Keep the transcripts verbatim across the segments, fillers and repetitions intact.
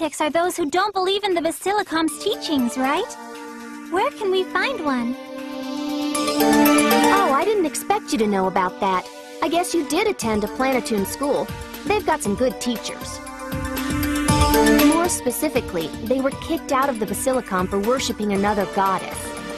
heretics are those who don't believe in the Basilicom's teachings, right? Where can we find one? Oh, I didn't expect you to know about that. I guess you did attend a Planetoon school. They've got some good teachers. More specifically, they were kicked out of the Basilicom for worshipping another goddess.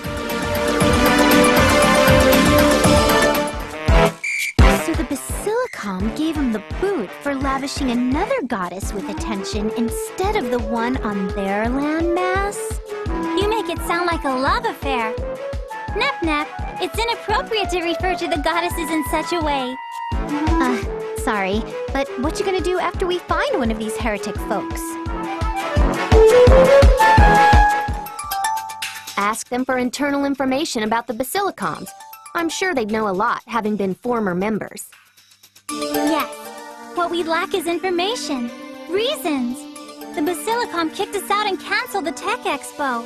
So the Basilicom gave him the boot for lavishing another goddess with attention instead of the one on their landmass? You make it sound like a love affair. Nep Nep, it's inappropriate to refer to the goddesses in such a way. Uh, sorry, but what you gonna do after we find one of these heretic folks? Ask them for internal information about the Basilicoms. I'm sure they'd know a lot, having been former members. Yes. What we lack is information. Reasons. The Basilicom kicked us out and canceled the Tech Expo.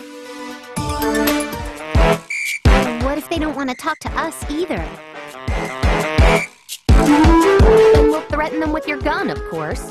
What if they don't want to talk to us either? Then we'll threaten them with your gun, of course.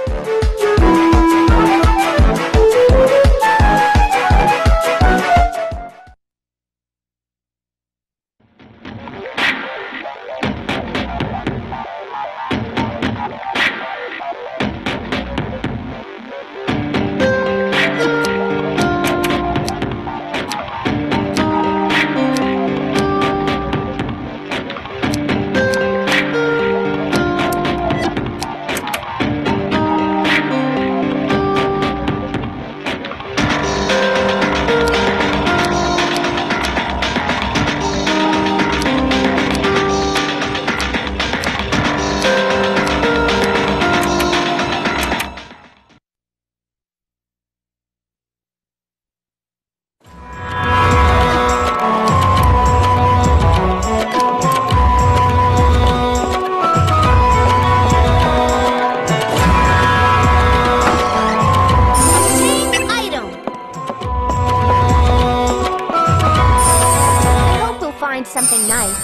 Something nice.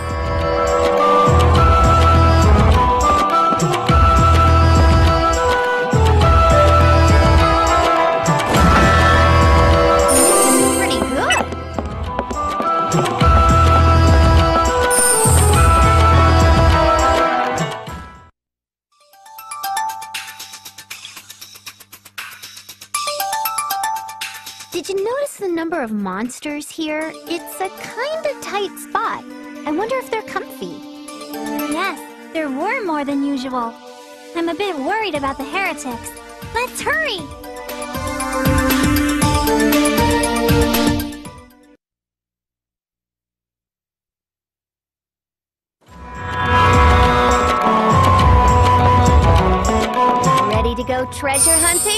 Pretty good. Did you notice the number of monsters here? It's a kinda tight spot. I wonder if they're comfy. Yes, there were more than usual. I'm a bit worried about the heretics. Let's hurry! Ready to go treasure hunting?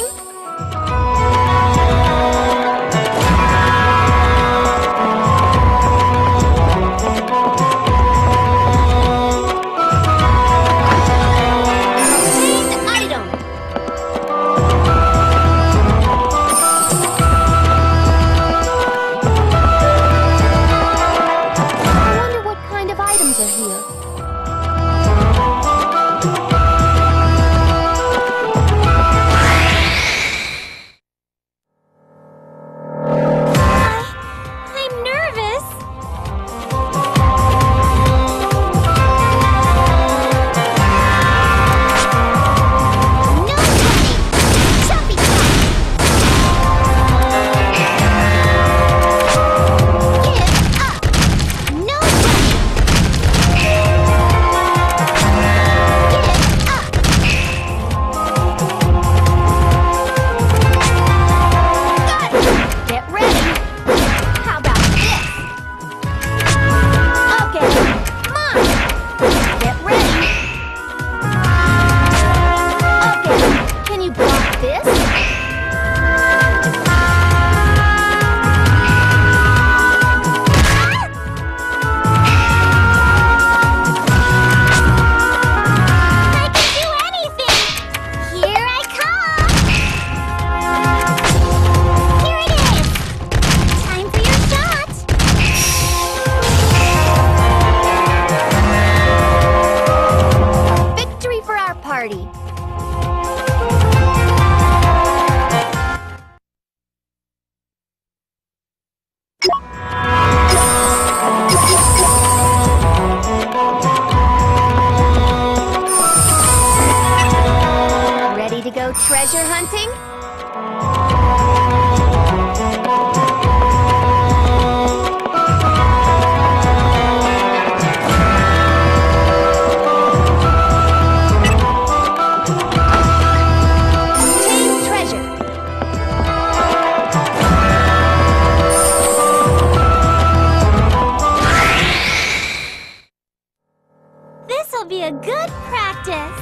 treasure hunting? Be a good practice.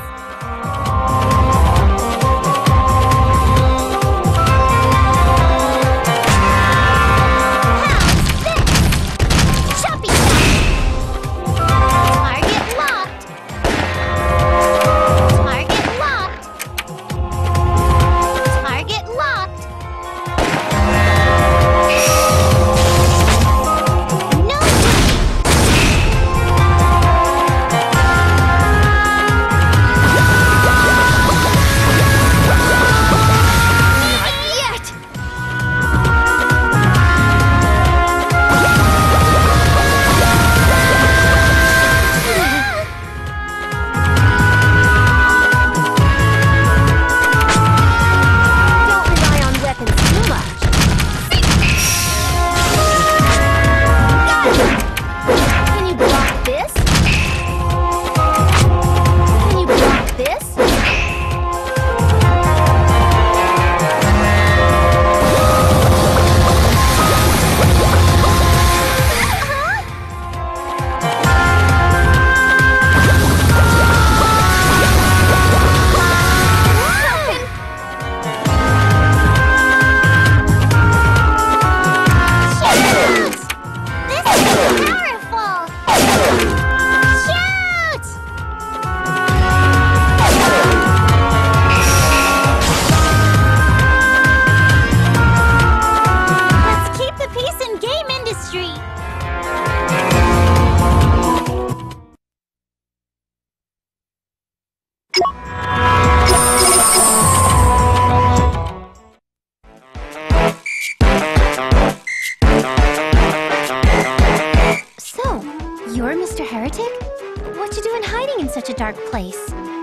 such a dark place.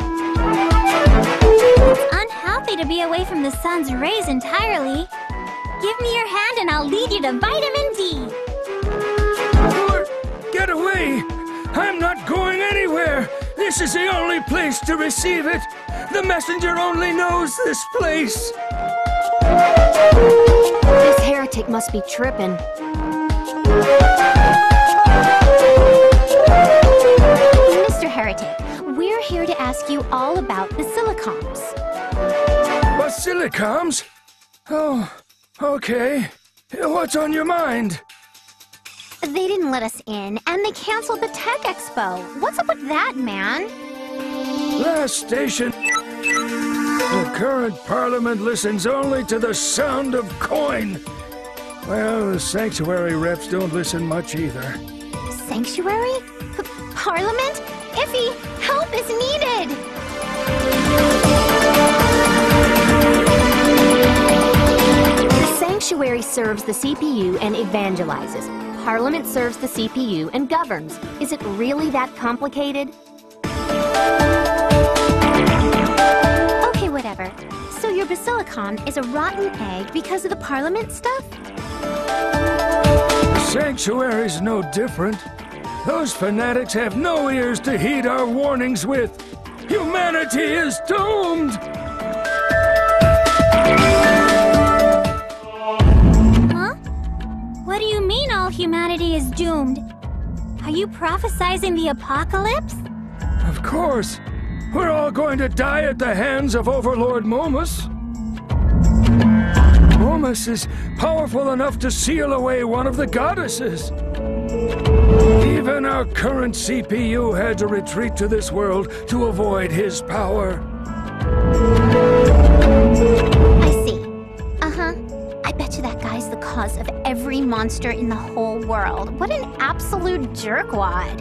It's unhealthy to be away from the sun's rays entirely. Give me your hand and I'll lead you to vitamin D. Get away! I'm not going anywhere! This is the only place to receive it! The messenger only knows this place! This heretic must be tripping. Mister Heretic, we're here to ask you all about basilicums. Basilicums? Oh, okay. What's on your mind? They didn't let us in, and they canceled the Tech Expo. What's up with that, man? Last station. The current parliament listens only to the sound of coin. Well, the sanctuary reps don't listen much either. Sanctuary? P- Parliament? Iffy, help is needed! The sanctuary serves the C P U and evangelizes. Parliament serves the C P U and governs. Is it really that complicated? Okay, whatever. So your basilicom is a rotten egg because of the Parliament stuff? The sanctuary's no different. Those fanatics have no ears to heed our warnings with. Humanity is doomed! Huh? What do you mean all humanity is doomed? Are you prophesizing the apocalypse? Of course. We're all going to die at the hands of Overlord Momus. Momus is powerful enough to seal away one of the goddesses. Even our current C P U had to retreat to this world to avoid his power. I see. Uh-huh. I bet you that guy's the cause of every monster in the whole world. What an absolute jerkwad.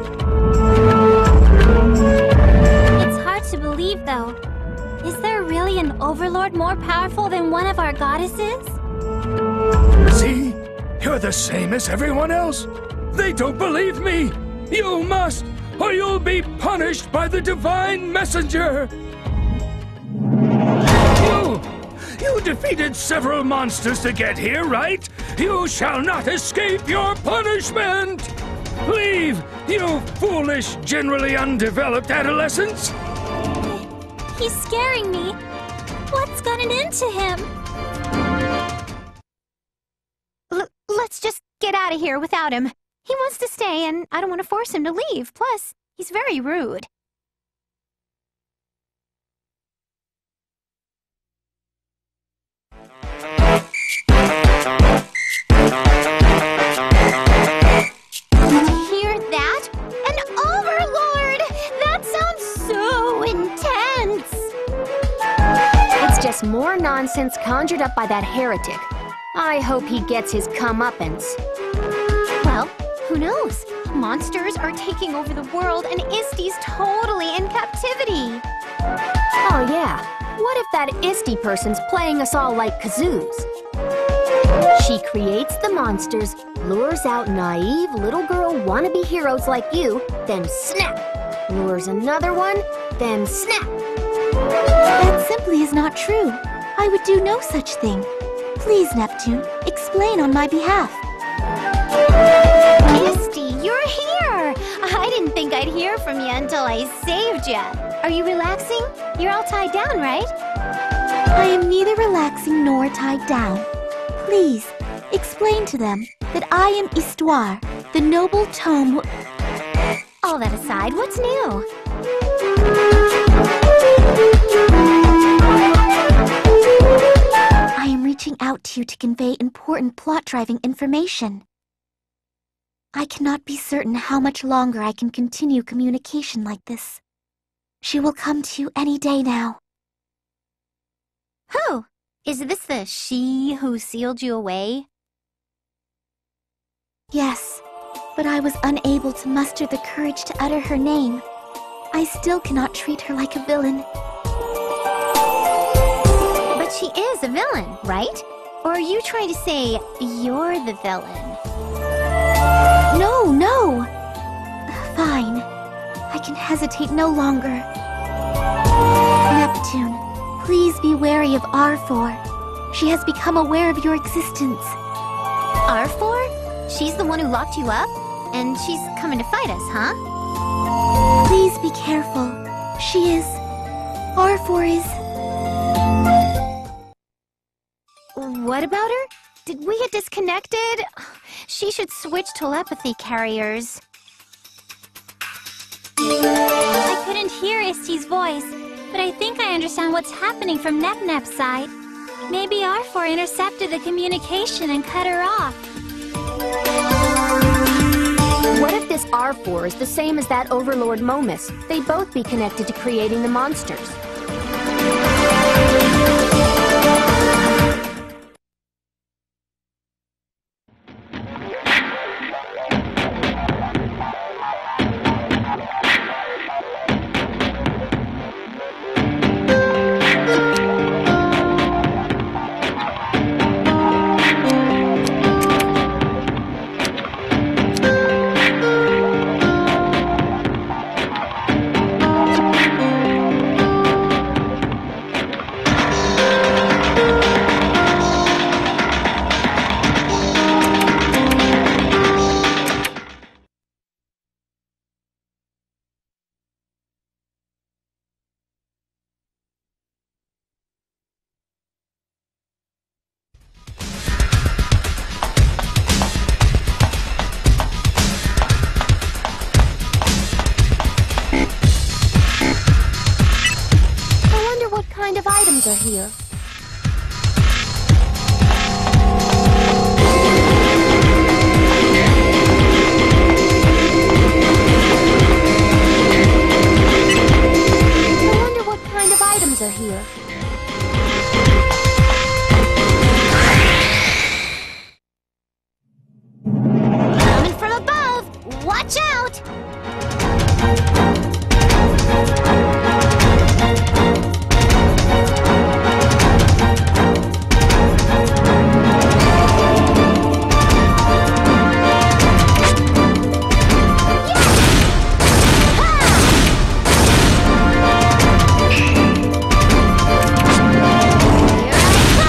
It's hard to believe, though. Is there really an overlord more powerful than one of our goddesses? See? You're the same as everyone else. They don't believe me. You must, or you'll be punished by the divine messenger. You defeated several monsters to get here, right? You shall not escape your punishment! Leave, you foolish, generally undeveloped adolescents! He's scaring me. What's gotten into him? L let's just get out of here without him. He wants to stay, and I don't want to force him to leave. Plus, he's very rude. Did you hear that? An overlord! That sounds so intense! It's just more nonsense conjured up by that heretic. I hope he gets his comeuppance. Well, who knows? Monsters are taking over the world and Isty's totally in captivity. Oh yeah, what if that Isty person's playing us all like kazoos? She creates the monsters, lures out naive little girl wannabe heroes like you, then snap! Lures another one, then snap! That simply is not true. I would do no such thing. Please, Neptune, explain on my behalf. Isty, you're here! I didn't think I'd hear from you until I saved you. Are you relaxing? You're all tied down, right? I am neither relaxing nor tied down. Please, explain to them that I am Histoire, the noble tome. All that aside, what's new? I am reaching out to you to convey important plot-driving information. I cannot be certain how much longer I can continue communication like this. She will come to you any day now. Who? Is this the she who sealed you away? Yes, but I was unable to muster the courage to utter her name. I still cannot treat her like a villain. But she is a villain, right? Or are you trying to say you're the villain? No, no! Fine. I can hesitate no longer. Neptune, please be wary of R four. She has become aware of your existence. R four? She's the one who locked you up? And she's coming to fight us, huh? Please be careful. She is... R four is... What about her? Did we get disconnected? She should switch telepathy carriers. I couldn't hear Isty's voice, but I think I understand what's happening from Nep Nep's side. Maybe R four intercepted the communication and cut her off. What if this R four is the same as that Overlord Momus? They'd both be connected to creating the monsters. Are here. I wonder what kind of items are here. Coming from above! Watch out! Here I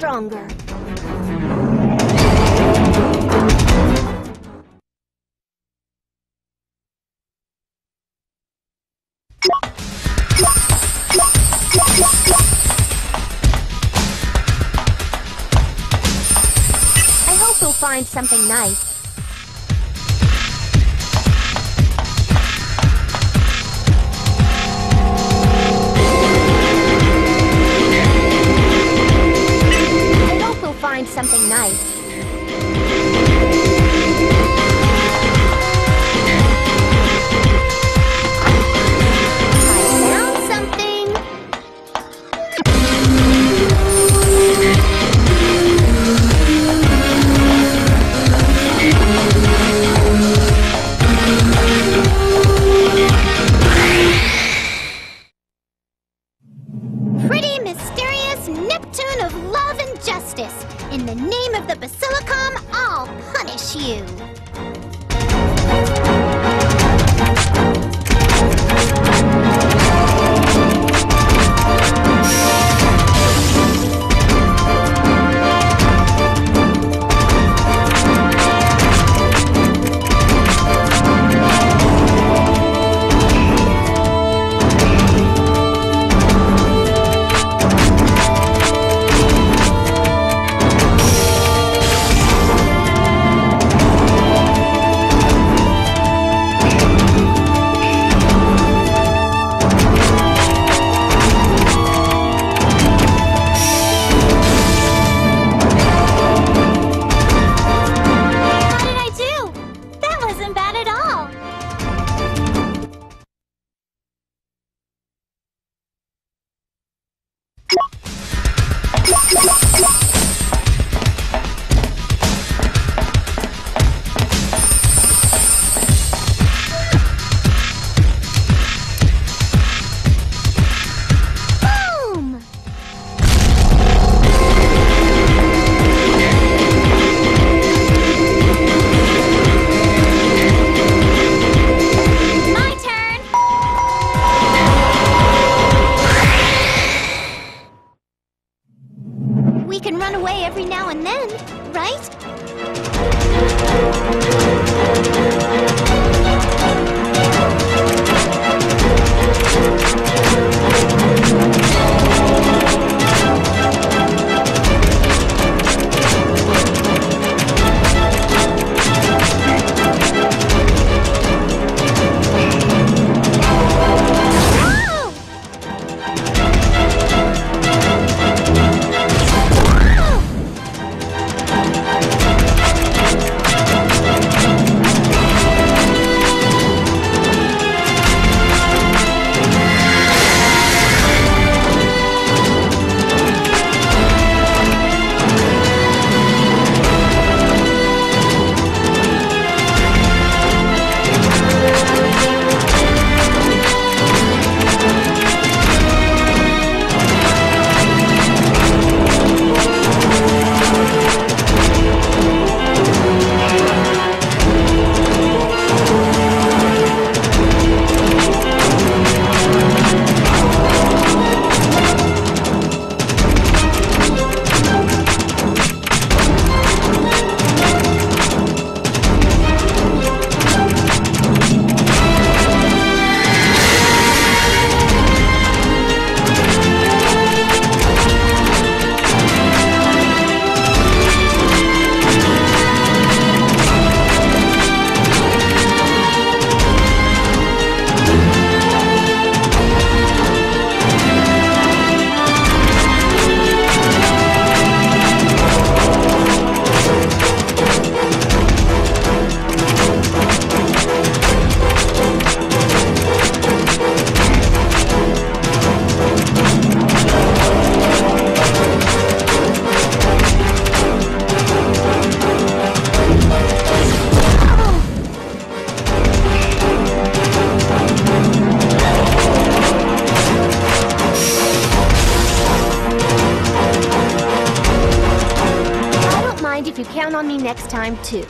stronger. I hope we'll find something nice. Find something nice. I found something. Pretty mysterious Neptune of love and justice. In the name of the Basilicom, I'll punish you. you count on me next time, too.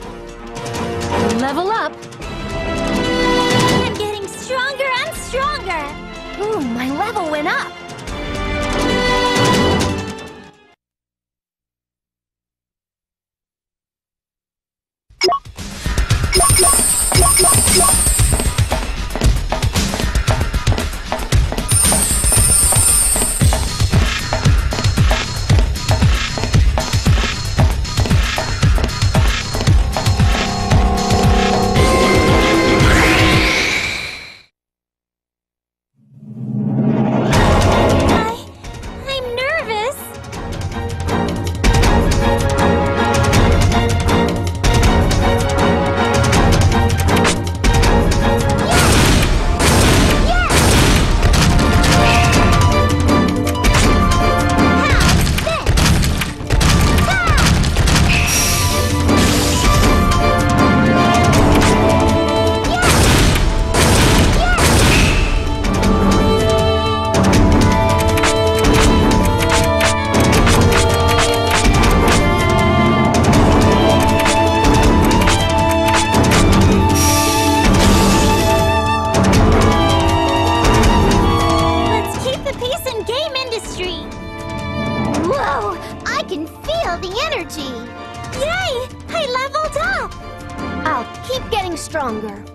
Level up! I'm getting stronger and stronger! Ooh, my level went up! Stronger.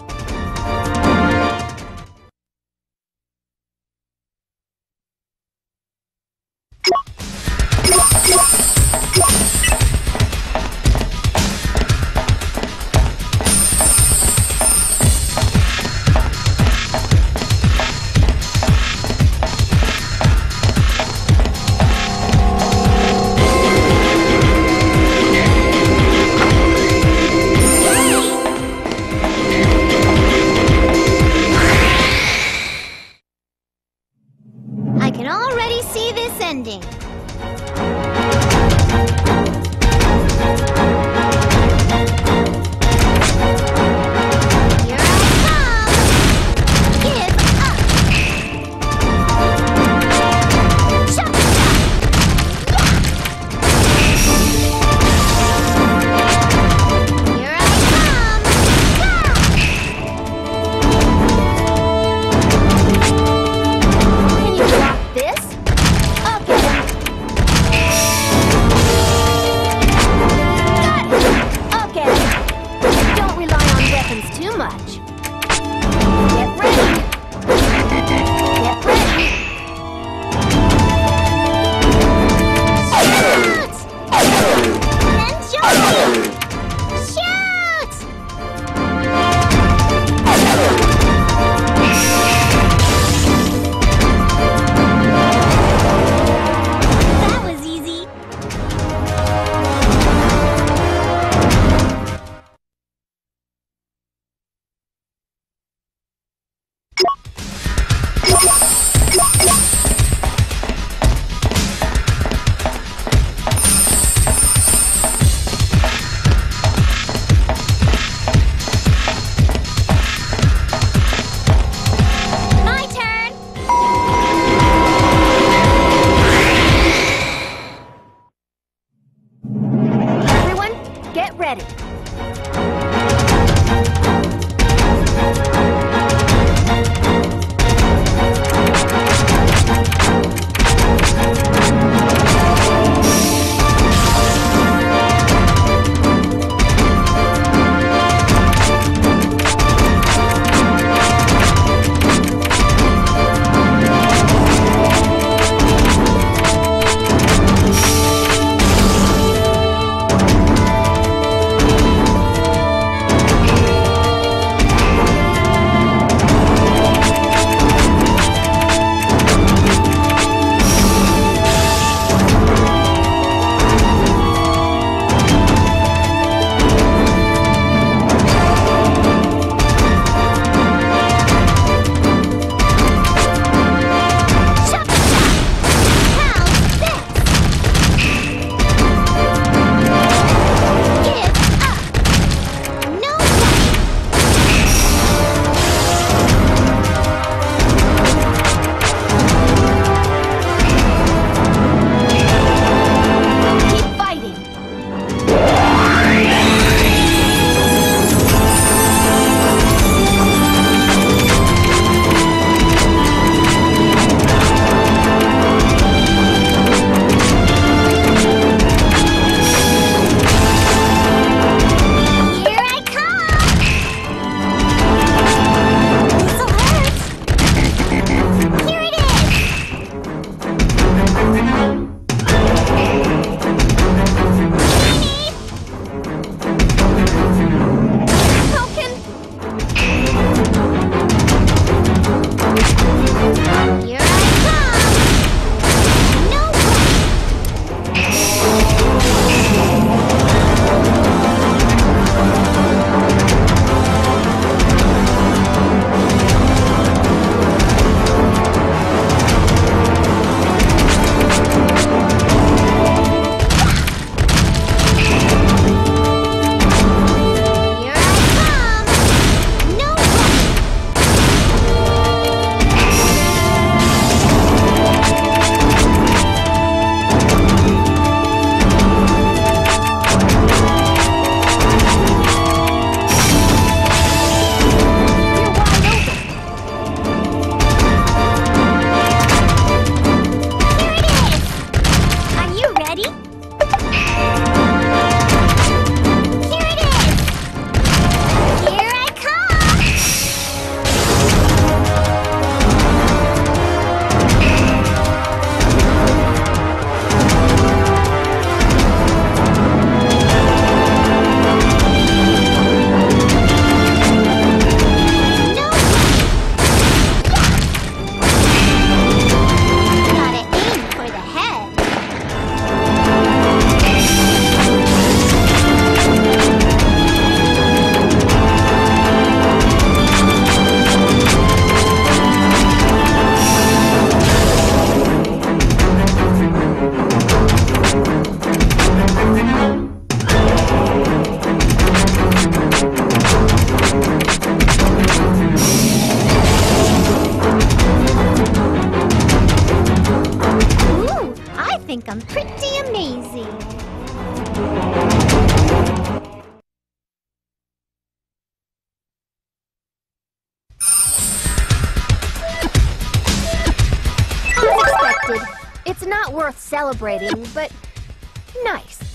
As expected. It's not worth celebrating, but nice.